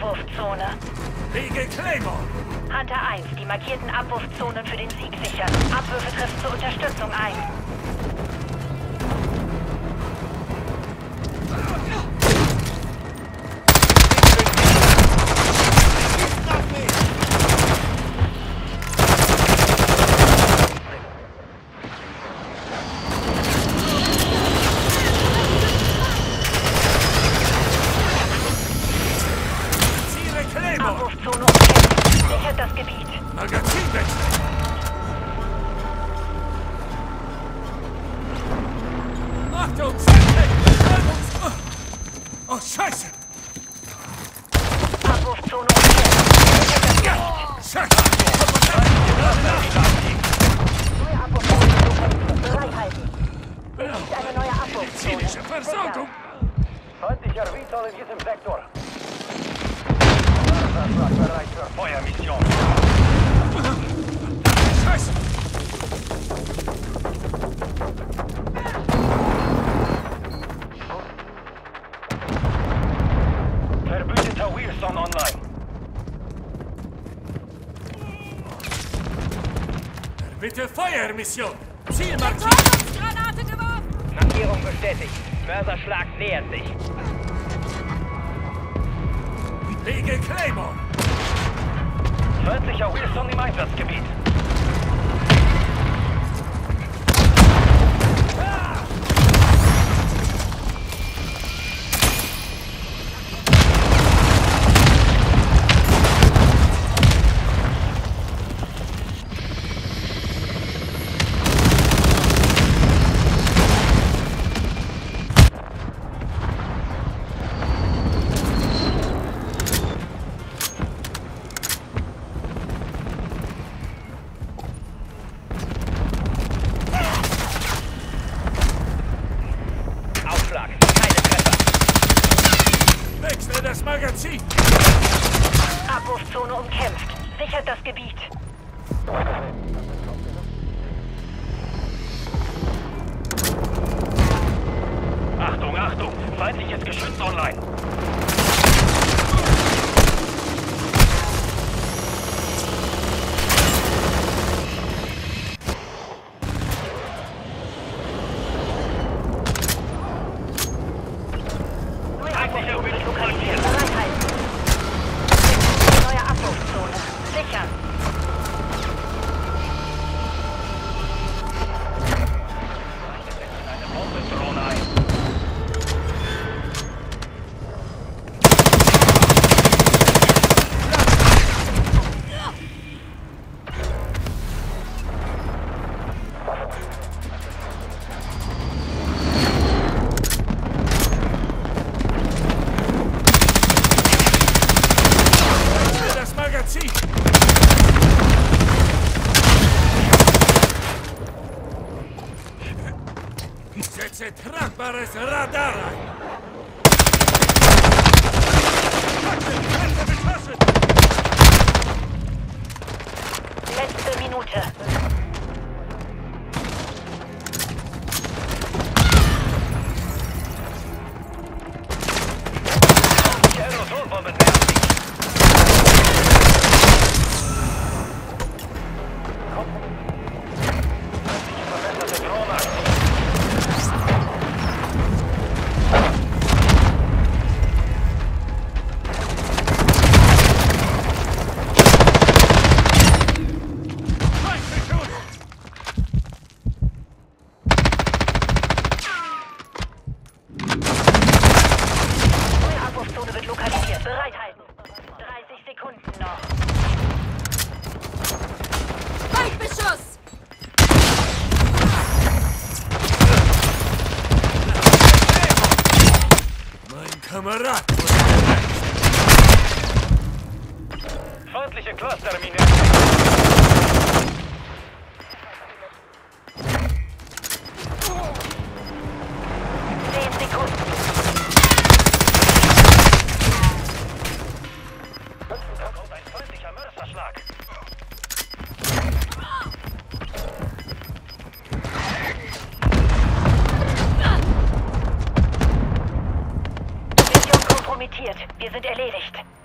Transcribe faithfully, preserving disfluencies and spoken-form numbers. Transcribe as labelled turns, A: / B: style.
A: Abwurfzone.
B: Lege Claymore!
A: Hunter eins, die markierten Abwurfzonen für den Sieg sichern. Abwürfe treffen zur Unterstützung ein.
B: Abwurfzone
A: umkämpft. Sichert das Gebiet.
B: Magazinwechsel! Achtung! Oh, Scheiße!
A: Abwurfzone umkämpft. Sichert das Gebiet.
B: Scheiße!
A: Neue Abwurfzone. Bereit halten. Es gibt eine neue Abwurfzone.
B: Medizinische Versorgung!
C: Feindlicher Recall in diesem Sektor. Bereit für Feuermission.
B: Scheiße!
C: Verbündeter Wilson online.
B: Bitte Feuermission! Ziel markiert!
D: Granate geworfen!
C: Markierung bestätigt. Mörserschlag nähert sich.
B: Lege Claymore!
C: Feindlicher Wilson im Einsatzgebiet.
B: Wechsle das Magazin!
A: Abwurfzone umkämpft. Sichert das Gebiet.
C: Achtung, Achtung! Feindliches Geschütz online. Feindlicher Wilson lokalisiert.
A: Bereit halten. Neue Abwurfzone. Sichern.
C: Eine Bombendrohne ein.
B: Das Magazin! Setze tragbares Radar ein!
A: Letzte Minute.
C: Die Aerosolbomben nähern sich. Feindliche verbesserte Drohne aktiv.
A: Neue Abwurfzone wird lokalisiert. Bereit halten. dreißig Sekunden noch.
D: Feindbeschuss!
B: Mein Kamerad!
C: Feindliche Cluster minimiert.
A: zehn Sekunden.
C: Da kommt ein feindlicher Mörserschlag.
A: Mission kompromittiert. Wir sind erledigt.